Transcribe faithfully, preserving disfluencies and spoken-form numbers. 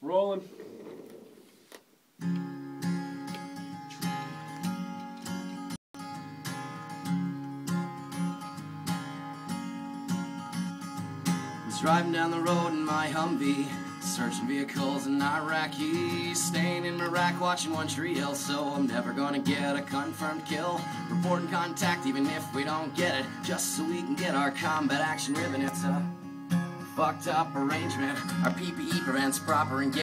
Rolling. Driving down the road in my Humvee, searching vehicles in Iraqi, staying in Iraq watching One Tree Hill, so I'm never gonna get a confirmed kill. Reporting contact even if we don't get it, just so we can get our combat action ribbon. It's a fucked up arrangement. Our P P E prevents proper engagement.